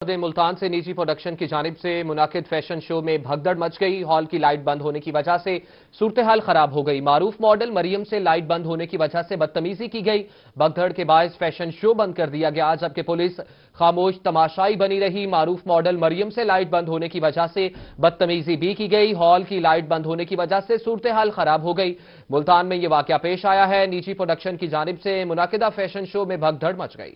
मुल्तान से निजी प्रोडक्शन की जानिब से मुनाकिद फैशन शो में भगदड़ मच गई। हॉल की लाइट बंद होने की वजह से सूरत हाल खराब हो गई। मारूफ मॉडल मरियम से लाइट बंद होने की वजह से बदतमीजी की गई। भगदड़ के बायस फैशन शो बंद कर दिया गया, जबकि पुलिस खामोश तमाशाई बनी रही। मारूफ मॉडल मरियम से लाइट बंद होने की वजह से बदतमीजी भी की गई। हॉल की लाइट बंद होने की वजह से सूरत हाल खराब हो गई। मुल्तान में यह वाकया पेश आया है। निजी प्रोडक्शन की जानिब से मुनाकिदा फैशन शो में भगदड़ मच गई।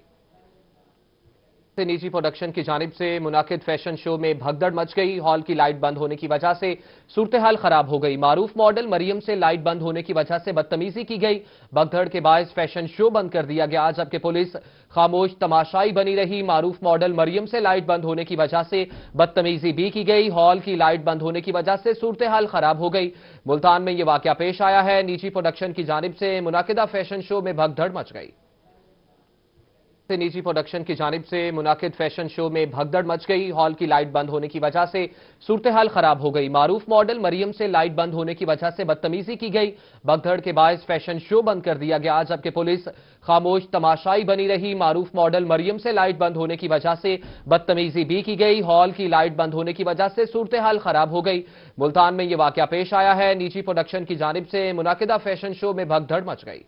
निजी प्रोडक्शन की जानिब से मुनाकिद फैशन शो में भगदड़ मच गई। हॉल की लाइट बंद होने की वजह से सूरत हाल खराब हो गई। मारूफ मॉडल मरियम से लाइट बंद होने की वजह से बदतमीजी की गई। भगदड़ के बायस फैशन शो बंद कर दिया गया, जबकि पुलिस खामोश तमाशाई बनी रही। मारूफ मॉडल मरियम से लाइट बंद होने की वजह से बदतमीजी भी की गई। हॉल की लाइट बंद होने की वजह से सूरत हाल खराब हो गई। मुल्तान में यह वाकया पेश आया है। निजी प्रोडक्शन की जानिब से मुनाकिदा फैशन शो में भगदड़ मच गई। निजी प्रोडक्शन की जानिब से मुनाकिद फैशन शो में भगदड़ मच गई। हॉल की लाइट बंद होने की वजह से सूरत हाल खराब हो गई। मारूफ मॉडल मरियम से लाइट बंद होने की वजह से बदतमीजी की गई। भगदड़ के बायस फैशन शो बंद कर दिया गया, जबकि पुलिस खामोश तमाशाई बनी रही। मारूफ मॉडल मरियम से लाइट बंद होने की वजह से बदतमीजी भी की गई। हॉल की लाइट बंद होने की वजह से सूरत हाल खराब हो गई। मुल्तान में यह वाकया पेश आया है। निजी प्रोडक्शन की जानिब से मुनाकिदा फैशन शो में भगदड़ मच गई।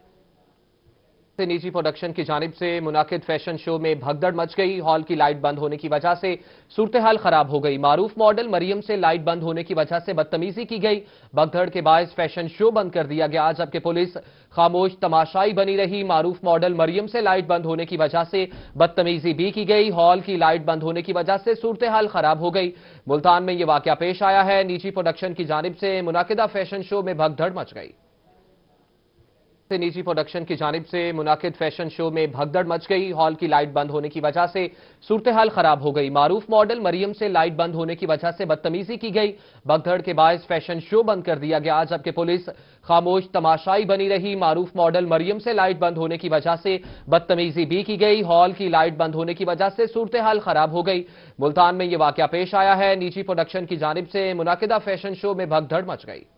निजी प्रोडक्शन की जानिब से मुनाकिद फैशन शो में भगदड़ मच गई। हॉल की लाइट बंद होने की वजह से सूरत हाल खराब हो गई। मारूफ मॉडल मरियम से लाइट बंद होने की वजह से बदतमीजी की गई। भगदड़ के बायस फैशन शो बंद कर दिया गया, जबकि पुलिस खामोश तमाशाई बनी रही। मारूफ मॉडल मरियम से लाइट बंद होने की वजह से बदतमीजी भी की गई। हॉल की लाइट बंद होने की वजह से सूरत हाल खराब हो गई। मुल्तान में यह वाकया पेश आया है। निजी प्रोडक्शन की जानिब से मुनाकिदा फैशन शो में भगदड़ मच गई। निजी प्रोडक्शन की जानिब से मुनाकिद फैशन शो में भगदड़ मच गई। हॉल की लाइट बंद होने की वजह से सूरत हाल खराब हो गई। मारूफ मॉडल मरियम से लाइट बंद होने की वजह से बदतमीजी की गई। भगदड़ के बायस फैशन शो बंद कर दिया गया, जबकि पुलिस खामोश तमाशाई बनी रही। मारूफ मॉडल मरियम से लाइट बंद होने की वजह से बदतमीजी भी की गई। हॉल की लाइट बंद होने की वजह से सूरत हाल खराब हो गई। मुल्तान में यह वाकया पेश आया है। निजी प्रोडक्शन की जानिब से मुनाकिदा फैशन शो में भगदड़ मच गई।